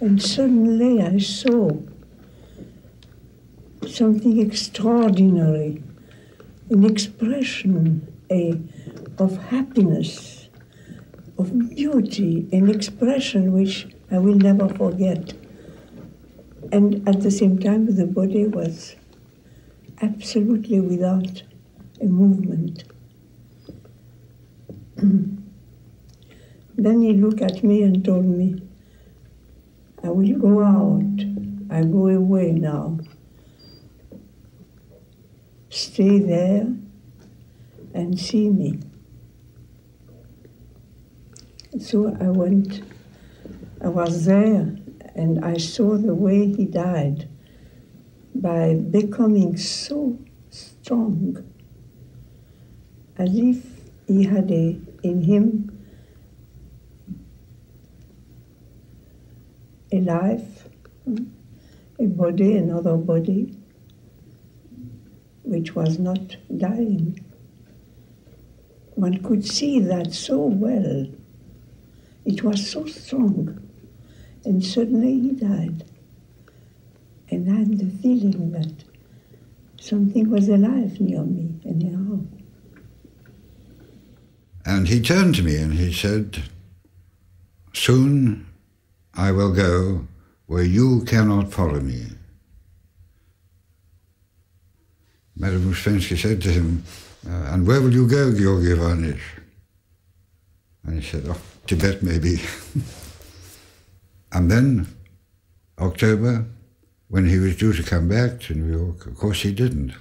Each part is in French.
And suddenly I saw something extraordinary, an expression of happiness, of beauty, an expression which I will never forget. And at the same time, the body was absolutely without a movement. Then he looked at me and told me, I will go out. I go away now. Stay there and see me. So I went. I was there and I saw the way he died by becoming so strong, as if he had in him a life, a body, another body, which was not dying. One could see that so well. It was so strong. And suddenly he died. And I had the feeling that something was alive near me, anyhow. And he turned to me and he said, soon I will go where you cannot follow me. Madame Ouspensky said to him, and where will you go, Georgi Ivanitch? And he said, oh, Tibet maybe. And then, October, when he was due to come back to New York, of course he didn't.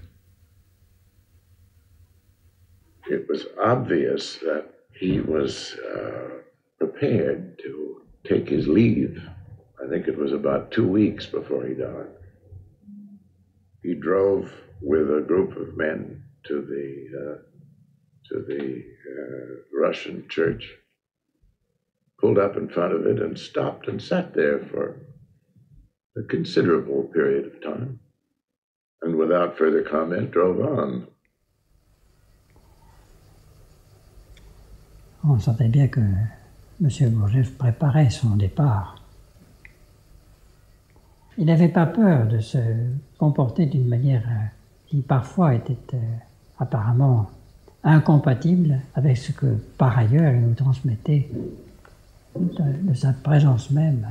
It was obvious that he was prepared to take his leave. I think it was about 2 weeks before he died. He drove with a group of men to the Russian church, pulled up in front of it and stopped and sat there for a considerable period of time, and without further comment drove on. On sentait bien que M. Gurdjieff préparait son départ. Il n'avait pas peur de se comporter d'une manière qui parfois était apparemment incompatible avec ce que par ailleurs il nous transmettait de sa présence même.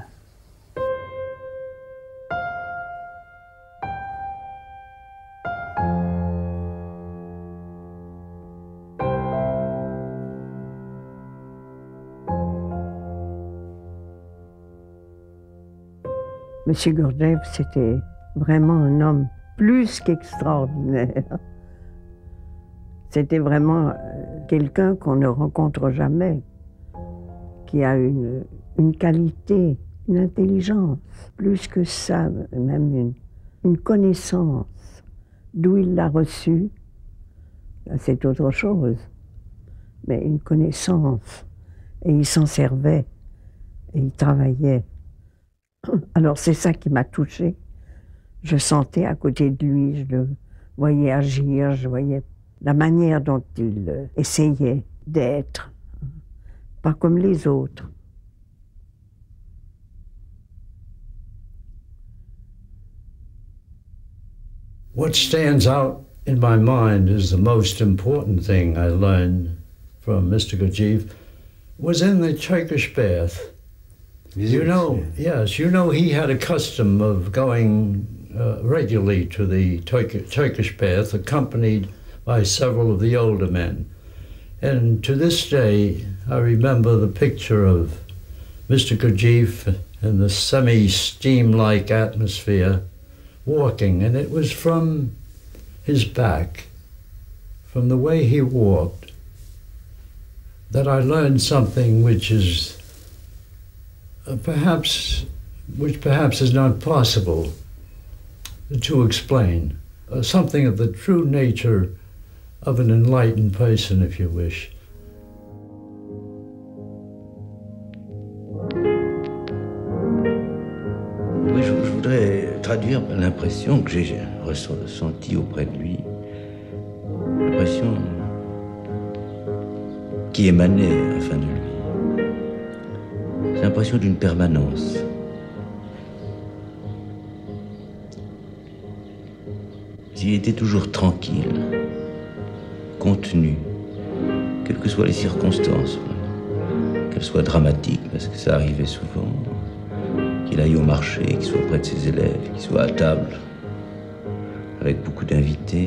Monsieur Gurdjieff, c'était vraiment un homme plus qu'extraordinaire. C'était vraiment quelqu'un qu'on ne rencontre jamais, qui a une qualité, une intelligence, plus que ça, même une connaissance. D'où il l'a reçu, c'est autre chose, mais une connaissance. Et il s'en servait, et il travaillait. Alors c'est ça qui m'a touchée. Je sentais à côté de lui, je le voyais agir, je voyais la manière dont il essayait d'être, pas comme les autres. What stands out in my mind as the most important thing I learned from Mr. Gurdjieff was in the Turkish bath. You know, yes, you know he had a custom of going regularly to the Turkish bath, accompanied by several of the older men. And to this day, I remember the picture of Mr. Gurdjieff in the semi-steam-like atmosphere walking, and it was from his back, from the way he walked, that I learned something which is perhaps is not possible to explain. Something of the true nature of an enlightened person, if you wish. Oui, je voudrais traduire l'impression que j'ai ressentie auprès de lui, l'impression qui émanait enfin de lui. C'est l'impression d'une permanence, Il était toujours tranquille, contenu, quelles que soient les circonstances, qu'elles soient dramatiques, parce que ça arrivait souvent, qu'il aille au marché, qu'il soit près de ses élèves, qu'il soit à table, avec beaucoup d'invités.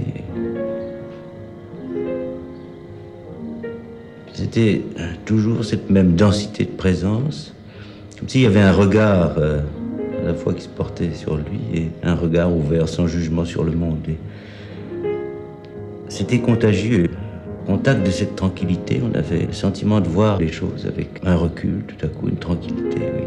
C'était toujours cette même densité de présence, comme s'il y avait un regard à la fois qui se portait sur lui et un regard ouvert sans jugement sur le monde. Et c'était contagieux. Au contact de cette tranquillité, on avait le sentiment de voir les choses avec un recul, tout à coup, une tranquillité, oui.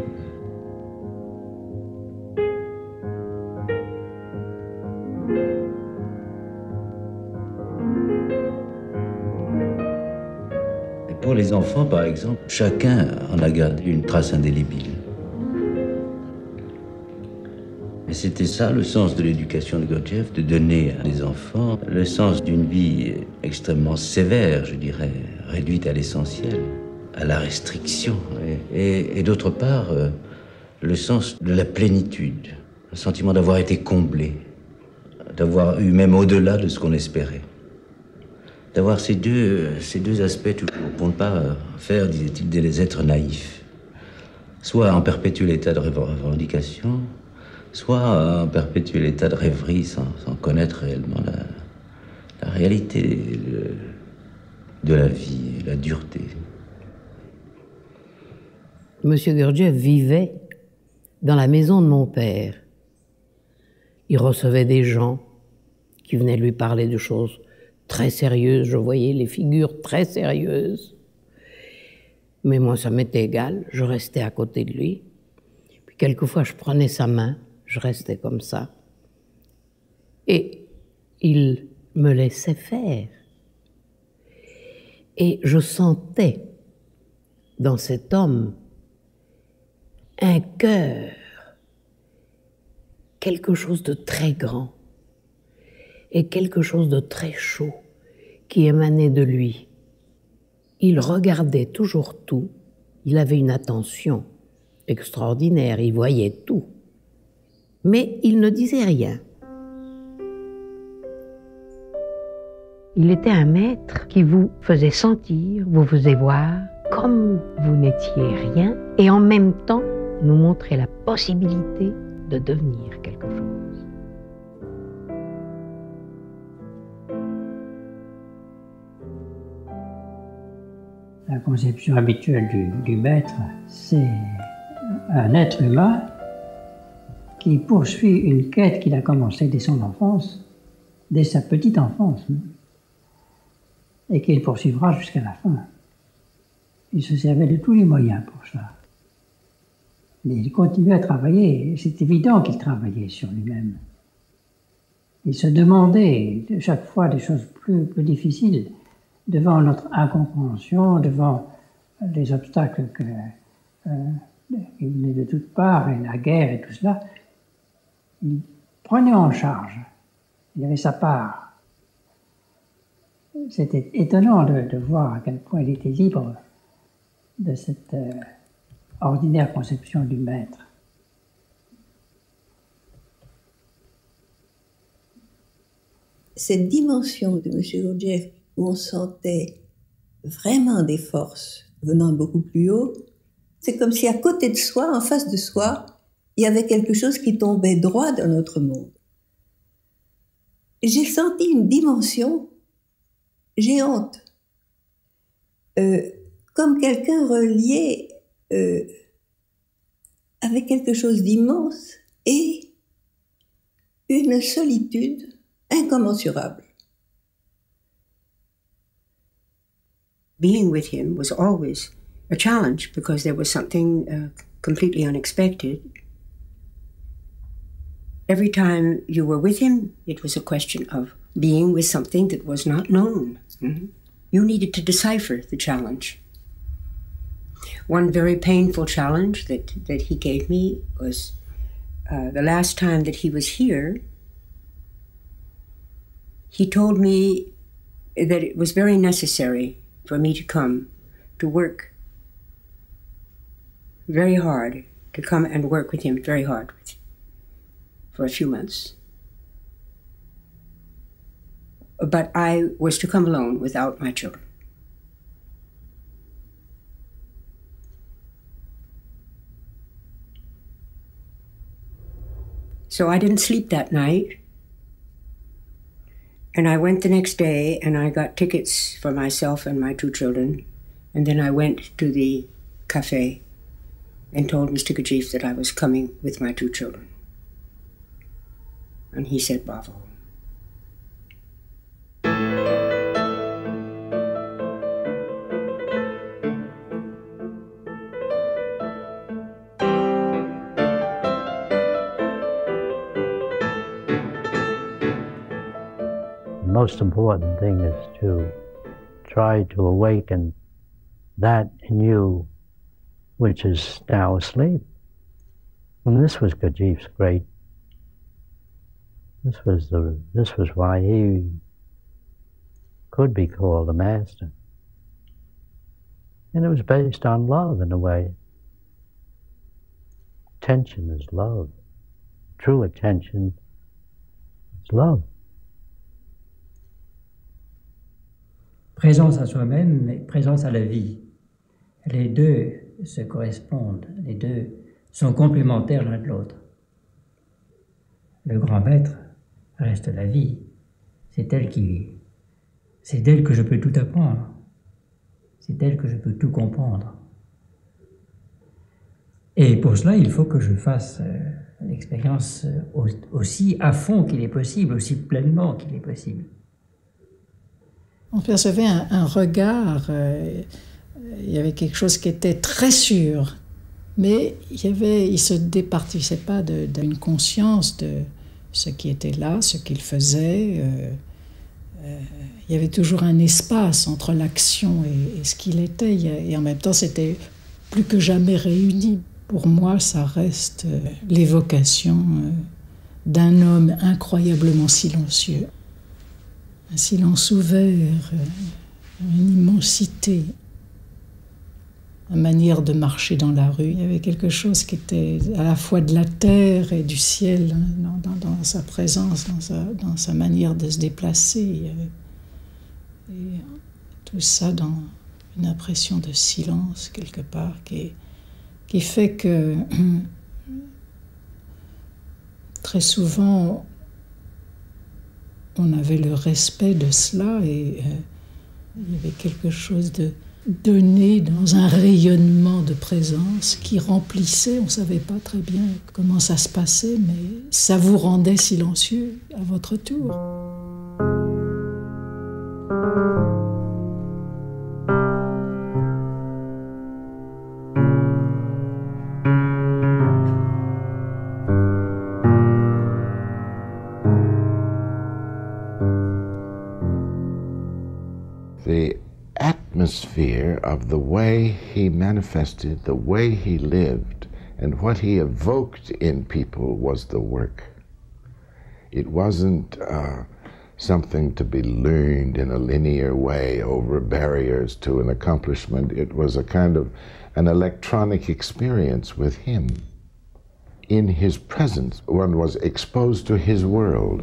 Et pour les enfants, par exemple, chacun en a gardé une trace indélébile. Et c'était ça le sens de l'éducation de Gurdjieff, de donner à des enfants le sens d'une vie extrêmement sévère, je dirais, réduite à l'essentiel, à la restriction. Et d'autre part, le sens de la plénitude, le sentiment d'avoir été comblé, d'avoir eu même au-delà de ce qu'on espérait. D'avoir ces deux aspects toujours, pour ne pas faire, disait-il, des êtres naïfs. Soit en perpétuel état de revendication, soit en perpétuel état de rêverie sans connaître réellement la réalité de la vie, la dureté. Monsieur Gurdjieff vivait dans la maison de mon père. Il recevait des gens qui venaient lui parler de choses très sérieuses. Je voyais les figures très sérieuses. Mais moi, ça m'était égal. Je restais à côté de lui. Puis quelquefois, je prenais sa main. Je restais comme ça. Et il me laissait faire. Et je sentais dans cet homme un cœur, quelque chose de très grand et quelque chose de très chaud qui émanait de lui. Il regardait toujours tout. Il avait une attention extraordinaire. Il voyait tout. Mais il ne disait rien. Il était un maître qui vous faisait sentir, vous faisait voir comme vous n'étiez rien et en même temps nous montrait la possibilité de devenir quelque chose. La conception habituelle du maître, c'est un être humain qui poursuit une quête qu'il a commencée dès son enfance, dès sa petite enfance, et qu'il poursuivra jusqu'à la fin. Il se servait de tous les moyens pour ça. Mais il continuait à travailler, et c'est évident qu'il travaillait sur lui-même. Il se demandait chaque fois des choses plus difficiles, devant notre incompréhension, devant les obstacles qui venaient de toutes parts, et la guerre et tout cela. Il prenait en charge, il avait sa part. C'était étonnant de voir à quel point il était libre de cette ordinaire conception du maître. Cette dimension de M. Gurdjieff, où on sentait vraiment des forces venant beaucoup plus haut, c'est comme si à côté de soi, en face de soi, il y avait quelque chose qui tombait droit dans notre monde. J'ai senti une dimension géante, comme quelqu'un relié avec quelque chose d'immense et une solitude incommensurable. Being with him was always a challenge because there was something completely unexpected. Every time you were with him, it was a question of being with something that was not known. Mm-hmm. You needed to decipher the challenge. One very painful challenge that he gave me was the last time that he was here, he told me that it was very necessary for me to come to work very hard, to come and work with him very hard for a few months. but I was to come alone without my children. So I didn't sleep that night. And I went the next day and I got tickets for myself and my 2 children. And then I went to the cafe and told Mr. Gurdjieff that I was coming with my 2 children. And he said, bravo. The most important thing is to try to awaken that in you which is now asleep. And this was Gurdjieff's great. This was why he could be called a master. And it was based on love in a way. Attention is love. True attention is love. Présence à soi-même et présence à la vie. Les deux se correspondent, les deux sont complémentaires l'un de l'autre. Le grand maître reste la vie. C'est d'elle que je peux tout apprendre. C'est d'elle que je peux tout comprendre. Et pour cela, il faut que je fasse l'expérience aussi à fond qu'il est possible, aussi pleinement qu'il est possible. On percevait un regard, il y avait quelque chose qui était très sûr, mais il se départissait pas d'une conscience de ce qui était là, ce qu'il faisait. Il y avait toujours un espace entre l'action et ce qu'il était, et en même temps c'était plus que jamais réuni. Pour moi, ça reste l'évocation d'un homme incroyablement silencieux. Un silence ouvert, une immensité, une manière de marcher dans la rue. Il y avait quelque chose qui était à la fois de la terre et du ciel, dans sa présence, dans sa manière de se déplacer. Et tout ça dans une impression de silence, quelque part, qui fait que très souvent, on avait le respect de cela et il y avait quelque chose de donné dans un rayonnement de présence qui remplissait, on ne savait pas très bien comment ça se passait, mais ça vous rendait silencieux à votre tour. The atmosphere of the way he manifested, the way he lived, and what he evoked in people was the work. It wasn't something to be learned in a linear way over barriers to an accomplishment. It was a kind of an electronic experience with him. In his presence, one was exposed to his world.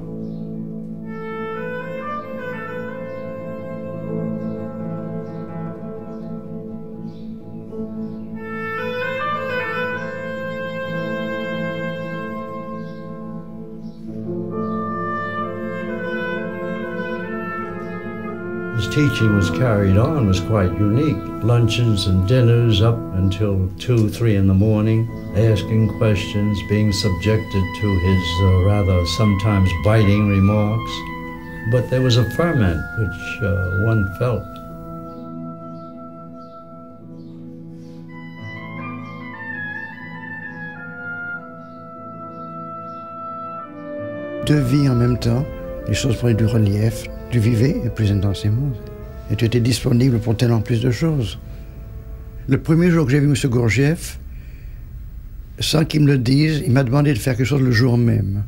His teaching was carried on, was quite unique. Luncheons and dinners up until 2, 3 in the morning, asking questions, being subjected to his rather sometimes biting remarks. But there was a ferment which one felt. Deux vies en même temps, les choses prenaient du relief. Tu vivais plus intensément et tu étais disponible pour tellement plus de choses. Le premier jour que j'ai vu M. Gurdjieff, sans qu'il me le dise, il m'a demandé de faire quelque chose le jour même.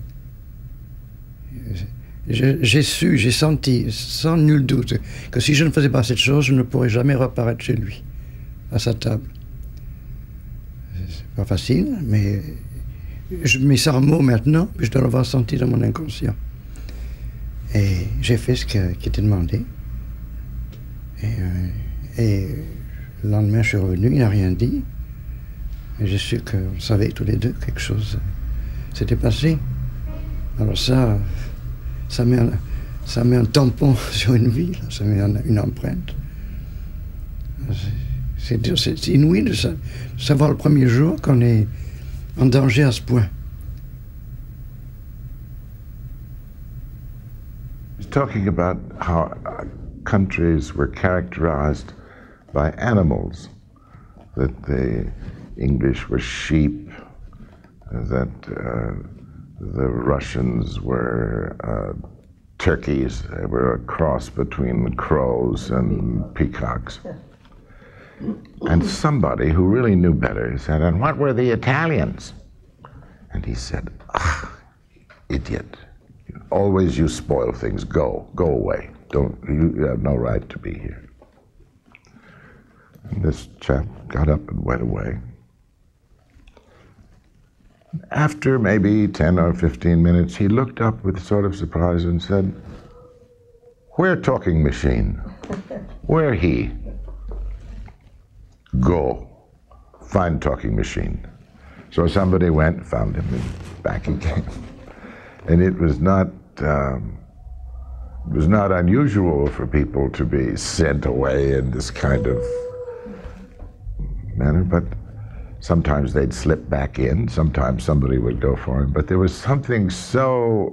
J'ai su, j'ai senti, sans nul doute, que si je ne faisais pas cette chose, je ne pourrais jamais reparaître chez lui, à sa table. C'est pas facile, mais je mets ça en mots maintenant, puis je dois l'avoir senti dans mon inconscient. Et j'ai fait ce qui était demandé. Et le lendemain, je suis revenu, il n'a rien dit. Et j'ai su qu'on savait tous les deux que quelque chose s'était passé. Alors ça met un tampon sur une vie, là. Ça met une empreinte. C'est inouï de savoir le premier jour qu'on est en danger à ce point. He's talking about how countries were characterized by animals, that the English were sheep, that the Russians were turkeys. They were a cross between crows and peacocks. And somebody who really knew better said, and what were the Italians? And he said, idiot. Always you spoil things. Go away. You have no right to be here. And this chap got up and went away. After maybe 10 or 15 minutes, he looked up with sort of surprise and said, "Where talking machine? Where he? Go, find talking machine." So somebody went, found him, and back he came. And it was not unusual for people to be sent away in this kind of manner, but sometimes they'd slip back in, sometimes somebody would go for him, but there was something so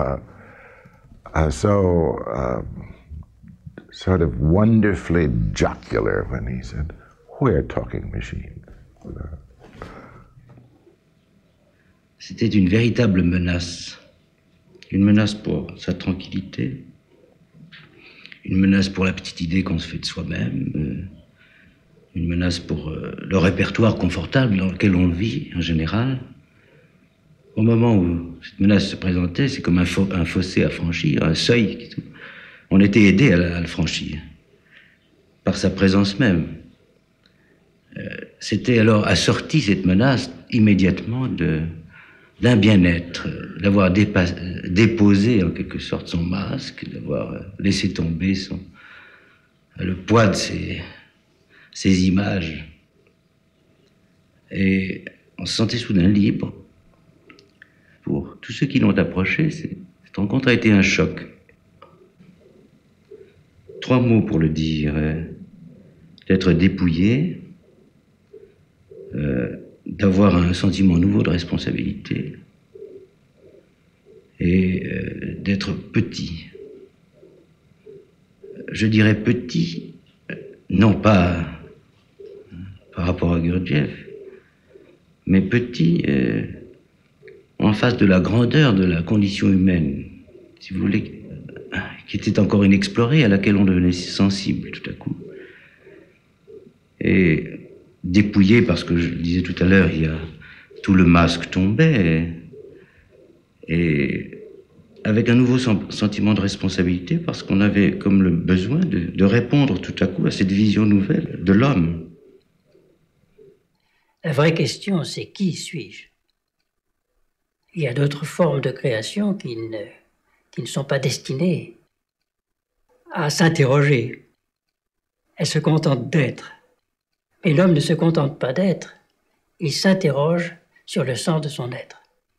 sort of wonderfully jocular when he said, "We're talking machine." C'était une véritable menace. Une menace pour sa tranquillité, une menace pour la petite idée qu'on se fait de soi-même, une menace pour le répertoire confortable dans lequel on vit en général. Au moment où cette menace se présentait, c'est comme un fossé à franchir, un seuil. On était aidé à le franchir, par sa présence même. C'était alors assorti, cette menace, immédiatement d'un bien-être, d'avoir déposé en quelque sorte son masque, d'avoir laissé tomber le poids de ces images. Et on se sentait soudain libre. Pour tous ceux qui l'ont approché, cette rencontre a été un choc. 3 mots pour le dire. D'être dépouillé, d'avoir un sentiment nouveau de responsabilité et d'être petit. Je dirais petit, non pas par rapport à Gurdjieff, mais petit en face de la grandeur de la condition humaine, si vous voulez, qui était encore inexplorée, à laquelle on devenait sensible tout à coup. Et dépouillé parce que, je le disais tout à l'heure, tout le masque tombait, et avec un nouveau sentiment de responsabilité, parce qu'on avait comme le besoin de répondre tout à coup à cette vision nouvelle de l'homme. La vraie question, c'est qui suis-je? Il y a d'autres formes de création qui ne sont pas destinées à s'interroger. Elles se contentent d'être. Et l'homme ne se contente pas d'être, il s'interroge sur le sens de son être.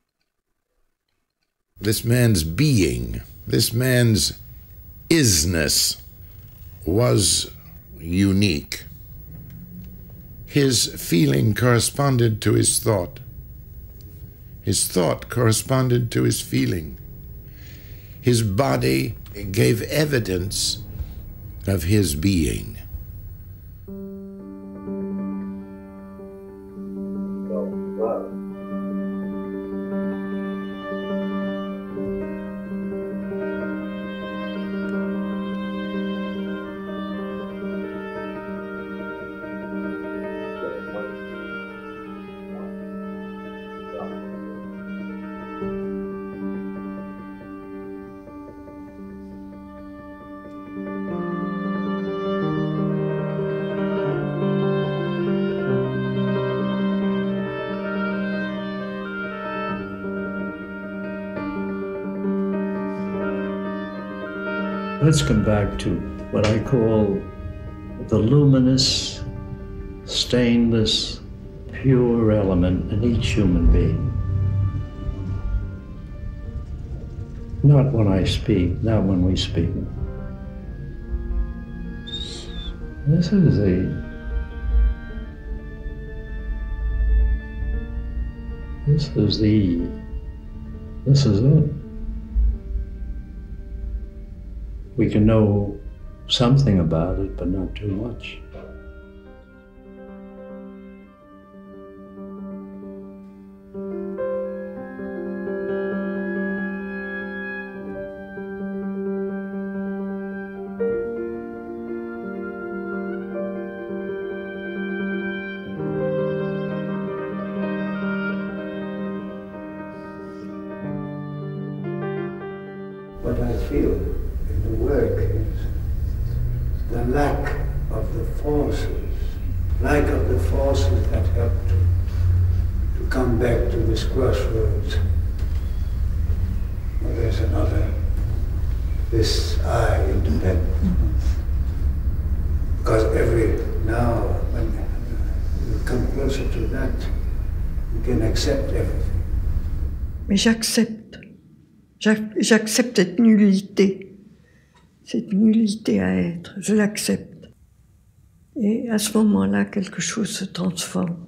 This man's being, this man's isness was unique. His feeling corresponded to his thought. His thought corresponded to his feeling. His body gave evidence of his being. Let's come back to what I call the luminous, stainless, pure element in each human being. Not when I speak, not when we speak. This is it. We can know something about it, but not too much. What I feel in the work is the lack of the forces that help to come back to this crossroads. Well, there's another, this I independent. Because now, when you come closer to that, you can accept everything. Mais j'accepte cette nullité à être, je l'accepte. Et à ce moment-là, quelque chose se transforme.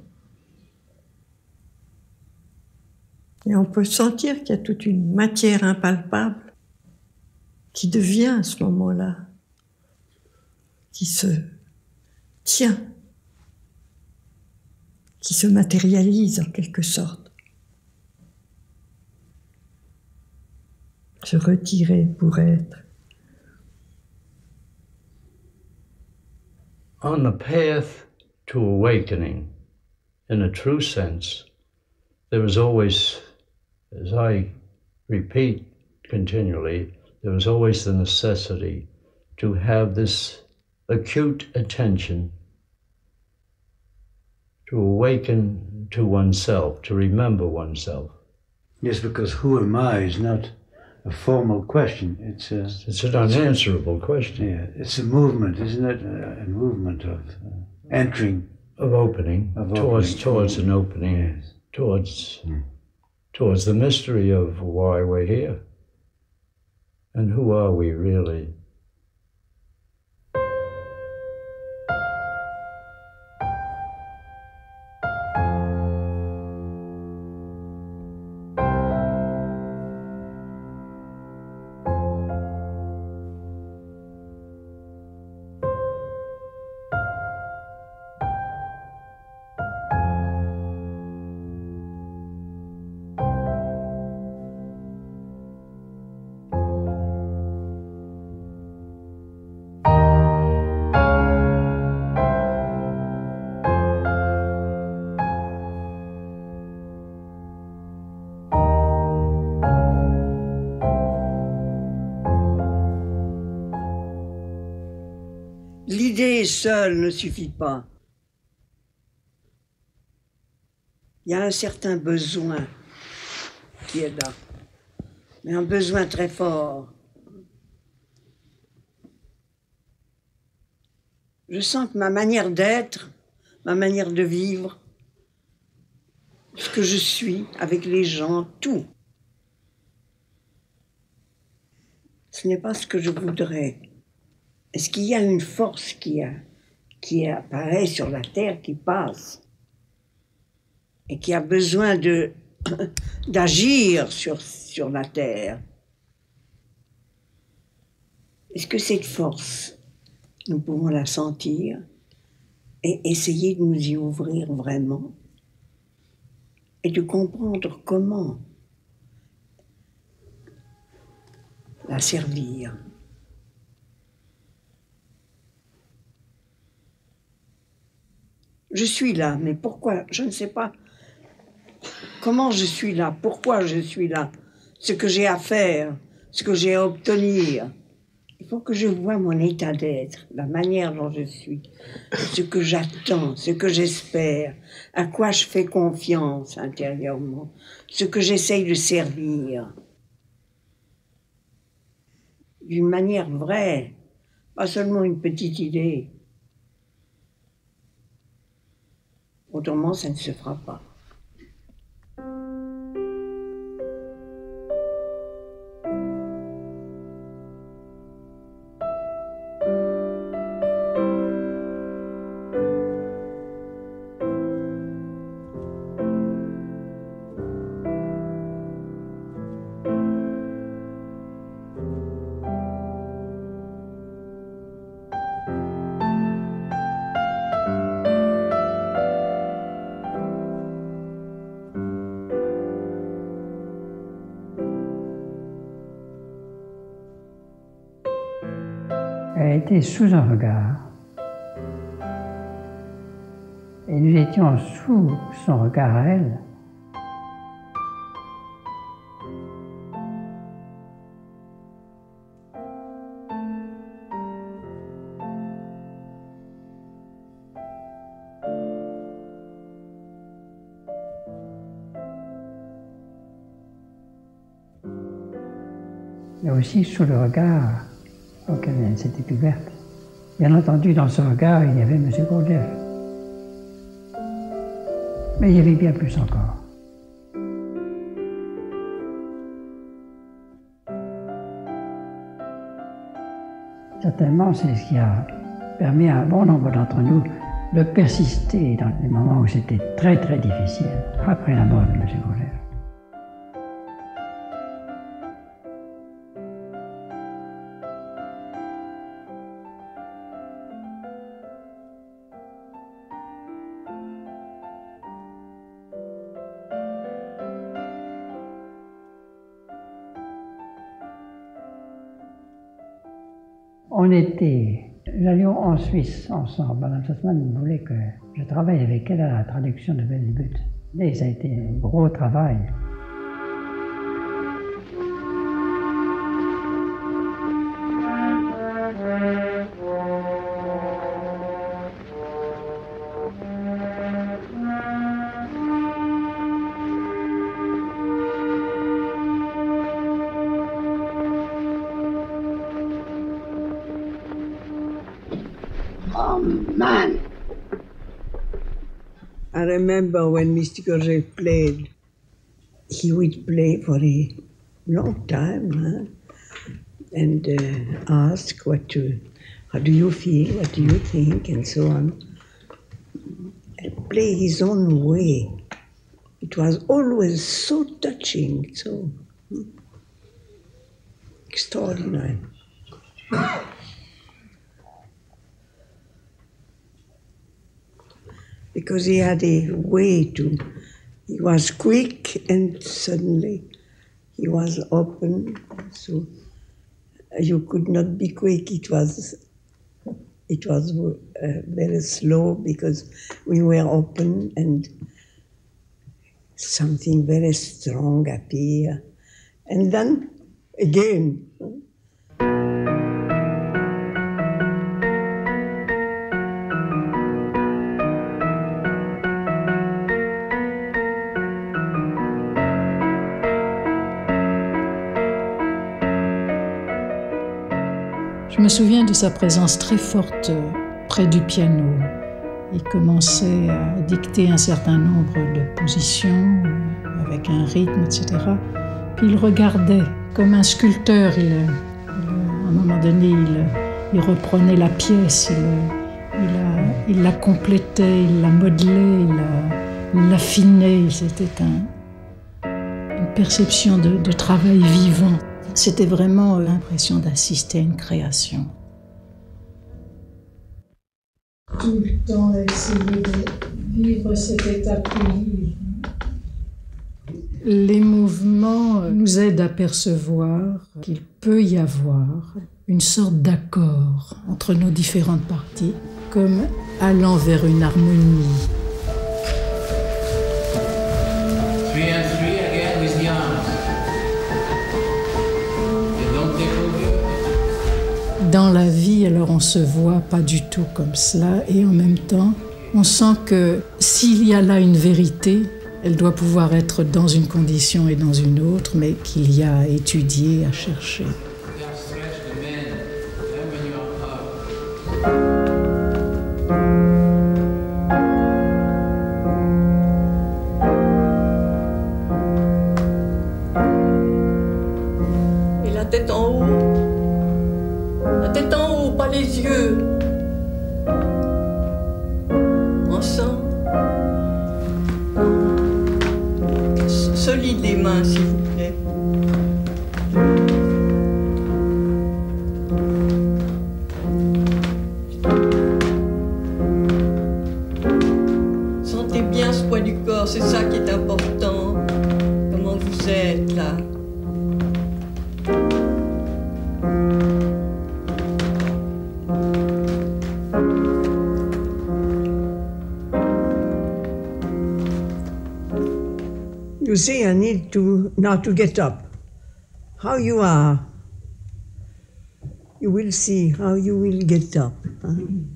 Et on peut sentir qu'il y a toute une matière impalpable qui devient à ce moment-là, qui se tient, qui se matérialise en quelque sorte. Se retirer pour être. On the path to awakening, in a true sense, there is always, as I repeat continually, there is always the necessity to have this acute attention, to awaken to oneself, to remember oneself. Yes, because who am I is not a formal question. It's an unanswerable question. Yeah, it's a movement, isn't it? A movement of entering, of opening, towards an opening, yes. Towards the mystery of why we're here, and who are we really? L'idée seule ne suffit pas. Il y a un certain besoin qui est là, mais un besoin très fort. Je sens que ma manière d'être, ma manière de vivre, ce que je suis avec les gens, tout, ce n'est pas ce que je voudrais. Est-ce qu'il y a une force qui apparaît sur la terre, qui passe, et qui a besoin d'agir sur la terre? Est-ce que cette force, nous pouvons la sentir et essayer de nous y ouvrir vraiment et de comprendre comment la servir? Je suis là, mais pourquoi? Je ne sais pas comment je suis là, pourquoi je suis là, ce que j'ai à faire, ce que j'ai à obtenir. Il faut que je voie mon état d'être, la manière dont je suis, ce que j'attends, ce que j'espère, à quoi je fais confiance intérieurement, ce que j'essaye de servir. d'une manière vraie, pas seulement une petite idée. Autrement, ça ne se fera pas. Elle était sous un regard. Et nous étions sous son regard à elle. Mais aussi sous le regard auquel elle s'était ouverte. Bien entendu, dans ce regard, il y avait M. Gurdjieff. Mais il y avait bien plus encore. Certainement, c'est ce qui a permis à un bon nombre d'entre nous de persister dans les moments où c'était très très difficile, après la mort de M. Gurdjieff. Nous allions en Suisse ensemble. Mme Sussman voulait que je travaille avec elle à la traduction de Belle But. Et ça a été un gros travail. Man. I remember when Mr. Gurdjieff played, he would play for a long time and ask how do you feel, what do you think, and so on. And play his own way. It was always so touching, so extraordinary. Because he had a way he was quick and suddenly he was open, so you could not be quick. It was very slow because we were open and something very strong appeared. And then again. Je me souviens de sa présence très forte près du piano. Il commençait à dicter un certain nombre de positions avec un rythme, etc. Puis il regardait comme un sculpteur. À un moment donné, il reprenait la pièce, il la complétait, il la modelait, il l'affinait. C'était une perception de travail vivant. C'était vraiment l'impression d'assister à une création. Tout le temps, essayer de vivre cet état plus libre. Les mouvements nous aident à percevoir qu'il peut y avoir une sorte d'accord entre nos différentes parties, comme allant vers une harmonie. Dans la vie, alors on se voit pas du tout comme cela et en même temps, on sent que s'il y a là une vérité, elle doit pouvoir être dans une condition et dans une autre, mais qu'il y a à étudier, à chercher. tête en haut. La tête en haut, pas les yeux. Ensemble. Solide les mains, s'il vous plaît. Sentez bien ce poids du corps, c'est ça qui est important. Comment vous êtes là. You see, I need to now to get up. How you are, you will see how you will get up. Huh?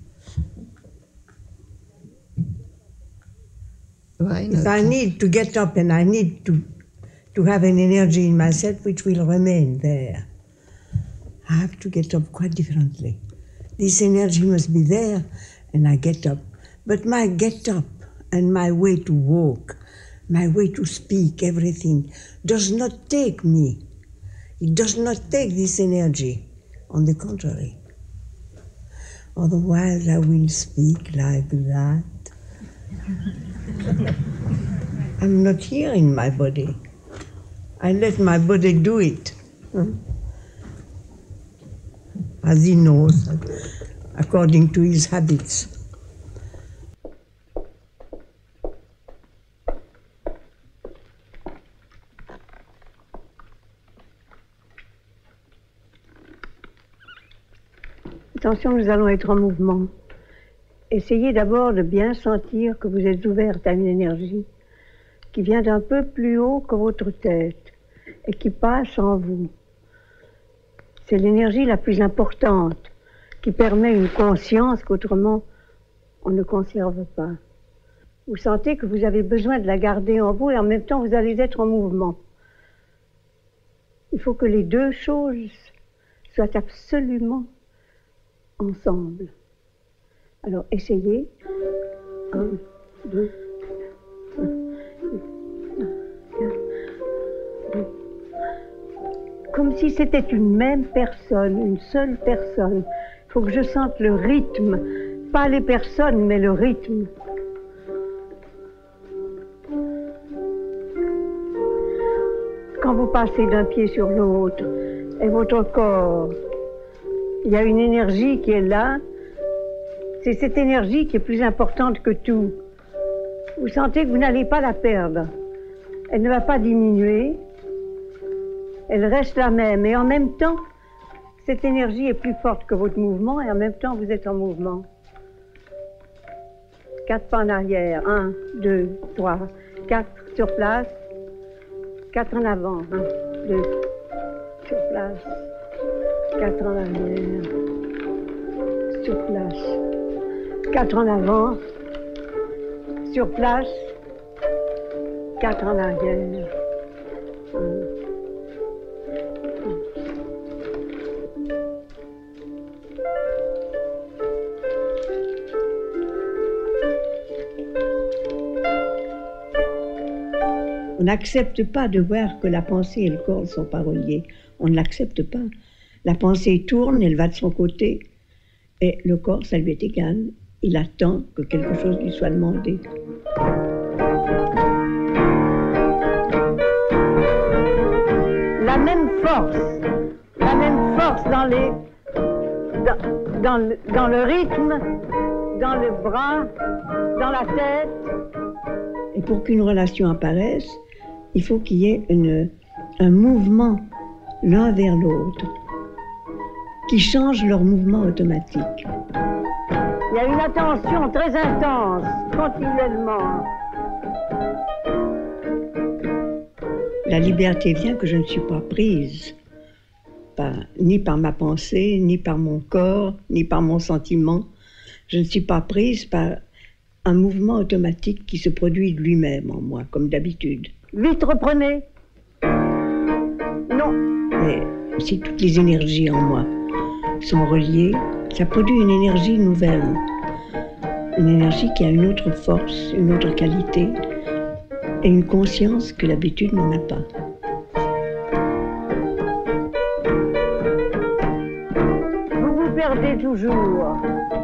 If I need to get up and I need to have an energy in myself which will remain there, I have to get up quite differently. This energy must be there and I get up. But my get up and my way to walk, my way to speak, everything, does not take me. It does not take this energy. On the contrary. Otherwise, I will speak like that. I'm not here in my body. I let my body do it. As he knows, according to his habits. Attention, nous allons être en mouvement. Essayez d'abord de bien sentir que vous êtes ouverte à une énergie qui vient d'un peu plus haut que votre tête et qui passe en vous. C'est l'énergie la plus importante qui permet une conscience qu'autrement on ne conserve pas. Vous sentez que vous avez besoin de la garder en vous et en même temps vous allez être en mouvement. Il faut que les deux choses soient absolument ensemble. Alors, essayez. 1, 2, 3, 4, 5. Comme si c'était une même personne, une seule personne. Il faut que je sente le rythme. Pas les personnes, mais le rythme. Quand vous passez d'un pied sur l'autre, et votre corps, il y a une énergie qui est là. C'est cette énergie qui est plus importante que tout. Vous sentez que vous n'allez pas la perdre. Elle ne va pas diminuer. Elle reste la même. Et en même temps, cette énergie est plus forte que votre mouvement et en même temps, vous êtes en mouvement. 4 pas en arrière. 1, 2, 3, 4 sur place. 4 en avant. 1, 2, sur place. 4 en arrière, sur place, 4 en avant, sur place, 4 en arrière. On n'accepte pas de voir que la pensée et le corps ne sont pas reliés. On ne l'accepte pas. La pensée tourne, elle va de son côté, et le corps, ça lui est égal. Il attend que quelque chose lui soit demandé. La même force dans le rythme, dans le bras, dans la tête. Et pour qu'une relation apparaisse, il faut qu'il y ait un mouvement l'un vers l'autre, qui changent leur mouvement automatique. Il y a une attention très intense, continuellement. La liberté vient que je ne suis pas prise, ni par ma pensée, ni par mon corps, ni par mon sentiment. Je ne suis pas prise par un mouvement automatique qui se produit de lui-même en moi, comme d'habitude. Vite, reprenez. Non. Mais si toutes les énergies en moi sont reliées, ça produit une énergie nouvelle. Une énergie qui a une autre force, une autre qualité et une conscience que l'habitude n'en a pas. perdez toujours.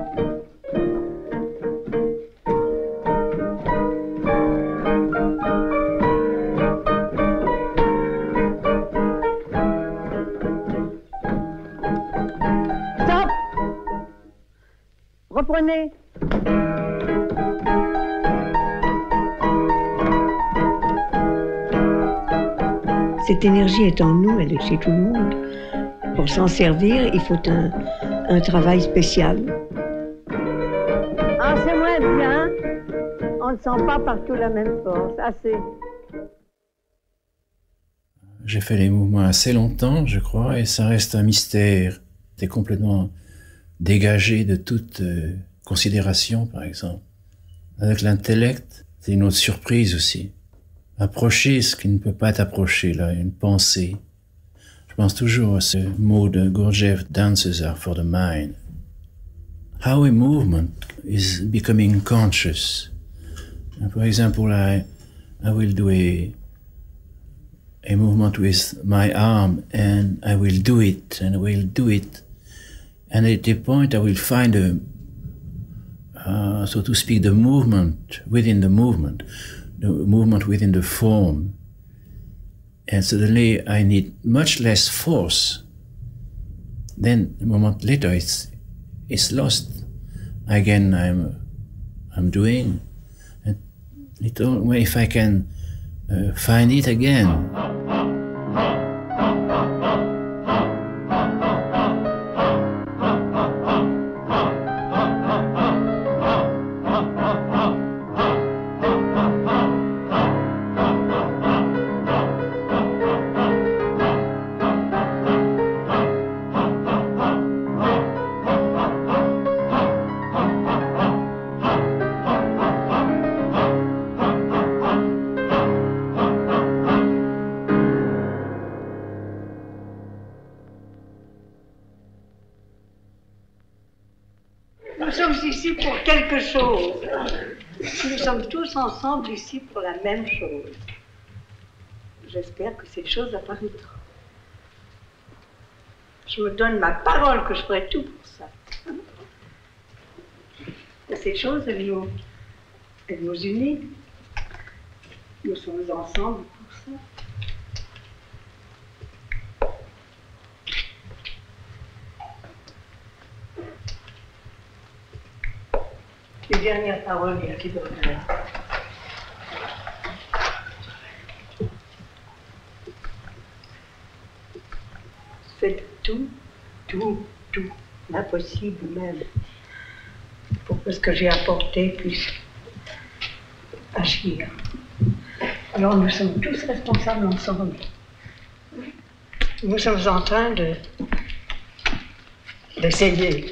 Stop! Reprenez. Cette énergie est en nous, elle est chez tout le monde. Pour s'en servir, il faut un travail spécial. Ah, c'est moins bien. On ne sent pas partout la même force. Assez. J'ai fait les mouvements assez longtemps, je crois, et ça reste un mystère. C'est complètement dégagé de toute considération, par exemple. Avec l'intellect, c'est une autre surprise aussi. Approcher ce qui ne peut pas être approché, là, une pensée. Je pense toujours à ce mot de Gurdjieff, dances are for the mind. How a movement is becoming conscious. And for example, I will do a movement with my arm, and I will do it, and I will do it. And at a point, I will find so to speak, the movement within the movement within the form. And suddenly I need much less force. Then a moment later it's lost. Again I'm doing. And if I can find it again. Nous sommes ici pour quelque chose. Nous sommes tous ensemble ici pour la même chose. J'espère que cette chose apparaîtra. Je me donne ma parole que je ferai tout pour ça. Et cette chose, elle nous unit. Nous sommes ensemble pour ça. Les dernières paroles, il y a qui d'autre? Faites tout, l'impossible même, pour que ce que j'ai apporté puisse agir. Alors nous sommes tous responsables ensemble. Nous sommes en train d'essayer.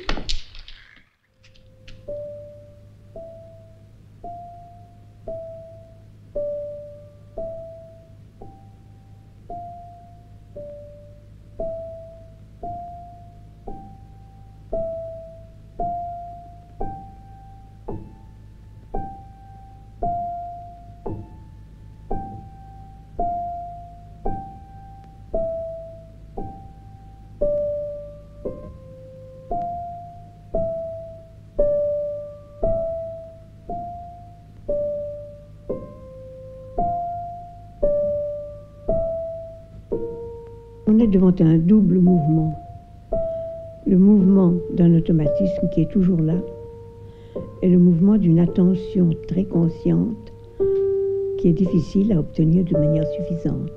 On est devant un double mouvement. Le mouvement d'un automatisme qui est toujours là et le mouvement d'une attention très consciente qui est difficile à obtenir de manière suffisante.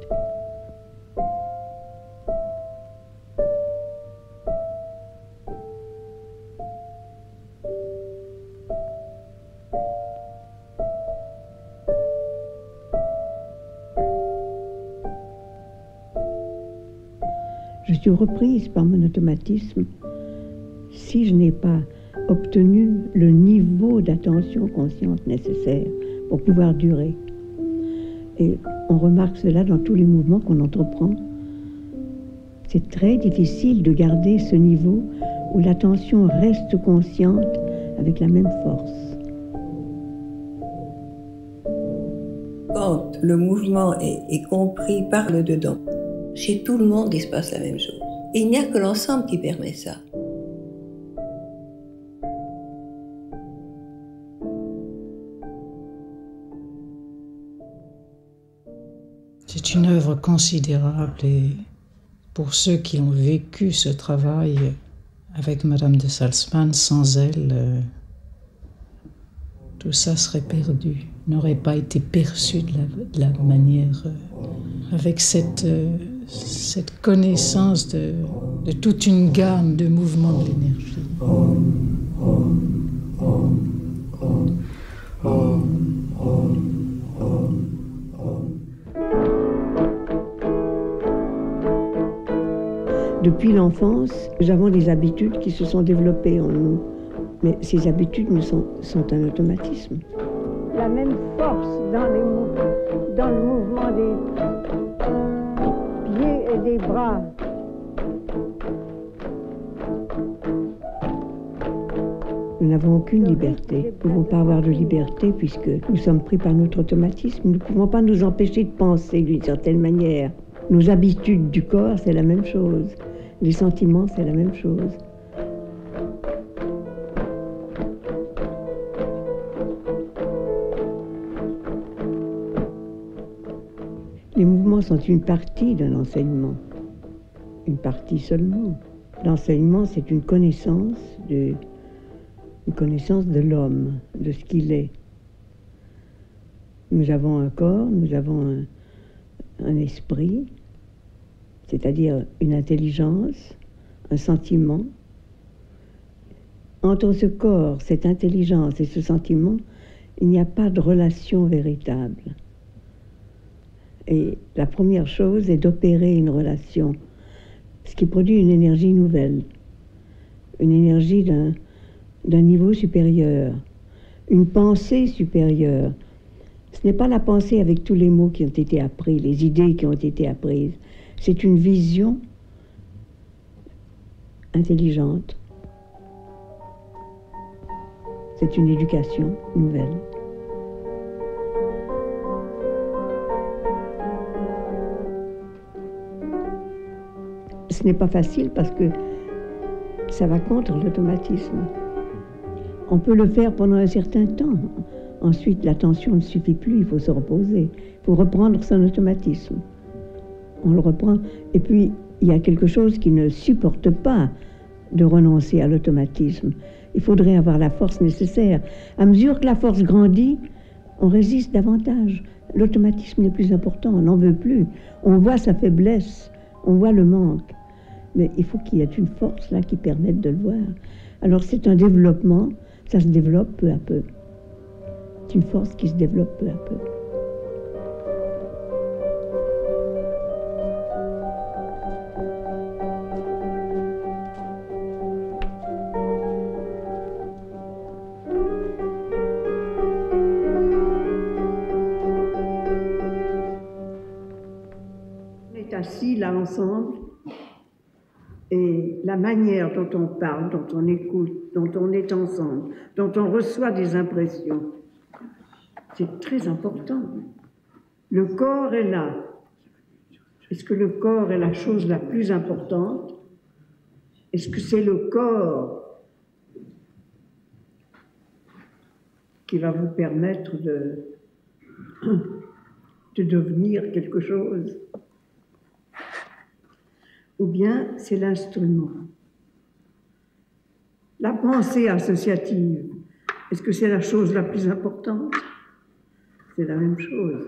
Je suis reprise par mon automatisme si je n'ai pas obtenu le niveau d'attention consciente nécessaire pour pouvoir durer. Et on remarque cela dans tous les mouvements qu'on entreprend. C'est très difficile de garder ce niveau où l'attention reste consciente avec la même force. Quand le mouvement est compris par le dedans, chez tout le monde, il se passe la même chose. Et il n'y a que l'ensemble qui permet ça. C'est une œuvre considérable et pour ceux qui ont vécu ce travail avec Madame de Salzmann, sans elle, tout ça serait perdu, n'aurait pas été perçu de la manière, avec cette connaissance de toute une gamme de mouvements de l'énergie. Depuis l'enfance, nous avons des habitudes qui se sont développées en nous. Mais ces habitudes sont un automatisme. La même force dans le mouvement des pieds et des bras. Nous n'avons aucune liberté. Nous ne pouvons pas avoir de liberté puisque nous sommes pris par notre automatisme. Nous ne pouvons pas nous empêcher de penser d'une certaine manière. Nos habitudes du corps, c'est la même chose. Les sentiments, c'est la même chose. Les mouvements sont une partie d'un enseignement, une partie seulement. L'enseignement, c'est une connaissance de l'homme, de ce qu'il est. Nous avons un corps, nous avons un esprit, c'est-à-dire une intelligence, un sentiment. Entre ce corps, cette intelligence et ce sentiment, il n'y a pas de relation véritable. Et la première chose est d'opérer une relation, ce qui produit une énergie nouvelle, une énergie d'un niveau supérieur, une pensée supérieure. Ce n'est pas la pensée avec tous les mots qui ont été appris, les idées qui ont été apprises. C'est une vision intelligente. C'est une éducation nouvelle. Ce n'est pas facile parce que ça va contre l'automatisme. On peut le faire pendant un certain temps. Ensuite, l'attention ne suffit plus, il faut se reposer. Il faut reprendre son automatisme. On le reprend. Et puis, il y a quelque chose qui ne supporte pas de renoncer à l'automatisme. Il faudrait avoir la force nécessaire. À mesure que la force grandit, on résiste davantage. L'automatisme est plus important, on n'en veut plus. On voit sa faiblesse, on voit le manque. Mais il faut qu'il y ait une force là qui permette de le voir. Alors c'est un développement, ça se développe peu à peu. C'est une force qui se développe peu à peu. On est assis là ensemble. Et la manière dont on parle, dont on écoute, dont on est ensemble, dont on reçoit des impressions, c'est très important. Le corps est là. Est-ce que le corps est la chose la plus importante? Est-ce que c'est le corps qui va vous permettre de devenir quelque chose? Ou bien c'est l'instrument. La pensée associative, est-ce que c'est la chose la plus importante? C'est la même chose.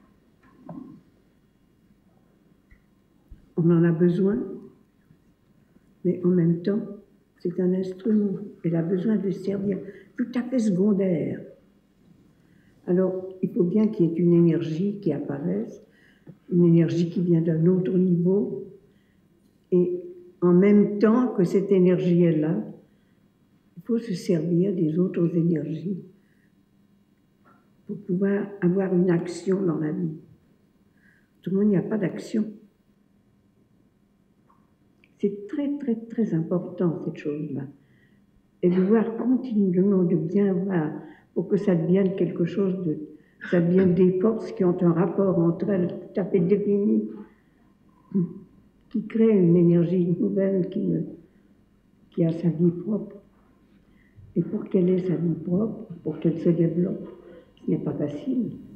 On en a besoin, mais en même temps, c'est un instrument. Elle a besoin de servir tout à fait secondaire. Alors, il faut bien qu'il y ait une énergie qui apparaisse, une énergie qui vient d'un autre niveau. Et en même temps que cette énergie est là, il faut se servir des autres énergies pour pouvoir avoir une action dans la vie. Autrement, il n'y a pas d'action. C'est très, très, très important, cette chose-là. Et de voir continuellement, de bien voir, pour que ça devienne quelque chose de... Ça devienne des forces qui ont un rapport entre elles tout à fait défini, qui crée une énergie nouvelle qui a sa vie propre. Et pour qu'elle ait sa vie propre, pour qu'elle se développe, ce n'est pas facile.